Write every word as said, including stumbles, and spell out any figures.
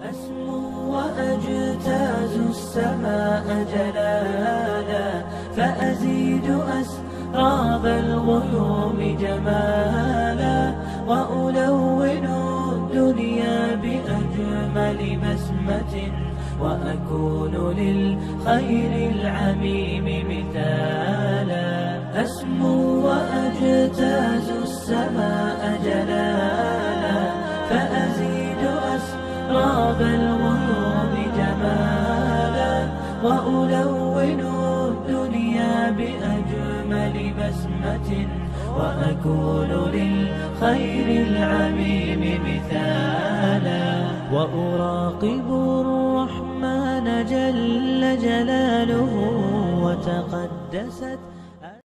أسمو وأجتاز السماء جلالا، فأزيد أسراب الغيوم جمالا، وألون الدنيا بأجمل بسمة، وأكون للخير العميم مثالا. أسمو وأجتاز السماء جلالا، فأزيد أسراب الغيوم جمالا، وألون الدنيا بأجمل بسمة، وأكون للخير العميم مثالا. وأراقب الرحمن جل جلاله، وتقدست